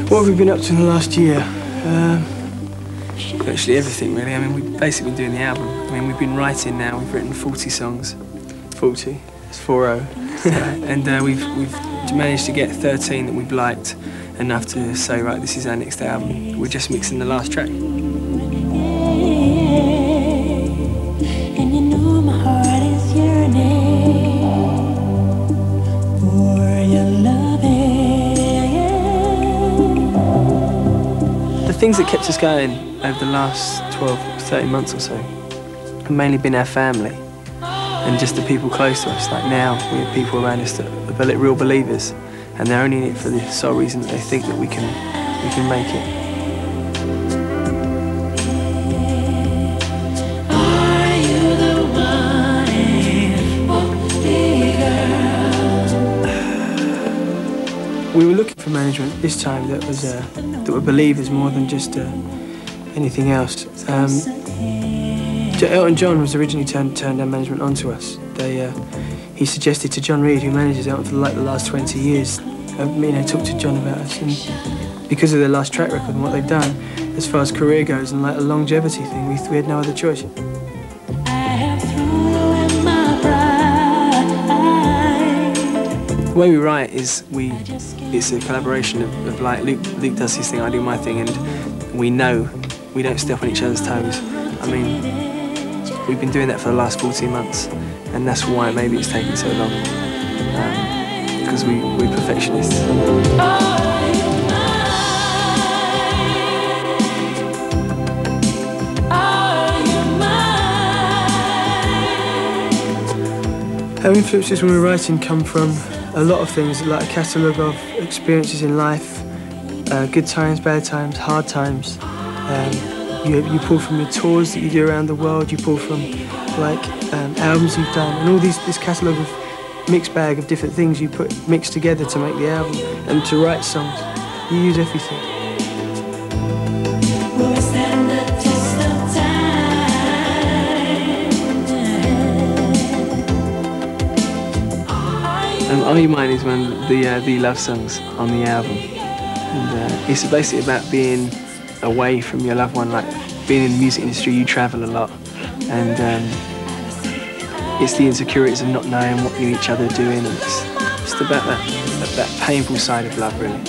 What have we been up to in the last year? Virtually everything, really. I mean, we've basically been doing the album. I mean, we've been writing now. We've written 40 songs. 40. It's 40. And we've managed to get 13 that we've liked enough to say, right, this is our next album. We're just mixing the last track. The things that kept us going over the last 12, 13 months or so have mainly been our family and just the people close to us. Like now, we have people around us that are real believers, and they're only in it for the sole reason that they think that we can make it. We were looking for management this time that were believers more than just anything else. Elton John was originally turned down management onto us. He suggested to John Reid, who manages Elton for like the last 20 years, talked to John about us, and because of their last track record and what they've done, as far as career goes and like a longevity thing, we had no other choice. The way we write is it's a collaboration of like Luke does his thing, I do my thing, and we know we don't step on each other's toes. I mean, we've been doing that for the last 14 months, and that's why maybe it's taken so long, because we're perfectionists. Our influences when we're writing come from a lot of things, like a catalogue of experiences in life, good times, bad times, hard times. You pull from your tours that you do around the world, you pull from like albums you've done, and all this catalogue of mixed bag of different things you mix together to make the album and to write songs. You use everything. Are You Mine is one of the love songs on the album, and it's basically about being away from your loved one. Like being in the music industry, you travel a lot, and it's the insecurities of not knowing what each other are doing, and it's just about that painful side of love, really.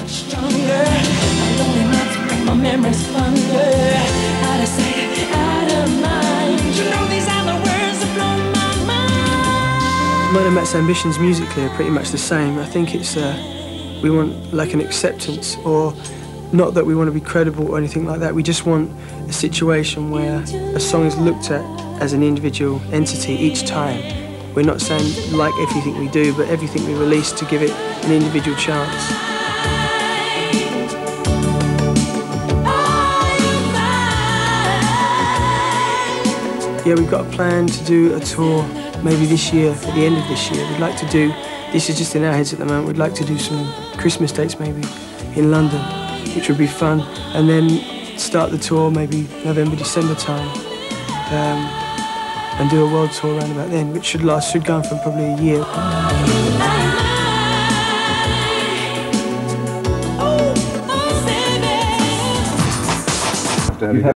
Mine and Matt's ambitions musically are pretty much the same. I think it's we want like an acceptance, or not that we want to be credible or anything like that. We just want a situation where a song is looked at as an individual entity each time. We're not saying like everything we do, but everything we release to give it an individual chance. Yeah, we've got a plan to do a tour maybe this year, at the end of this year. We'd like to do, this is just in our heads at the moment, we'd like to do some Christmas dates maybe in London, which would be fun, and then start the tour maybe November, December time, and do a world tour around about then, which should go on for probably a year.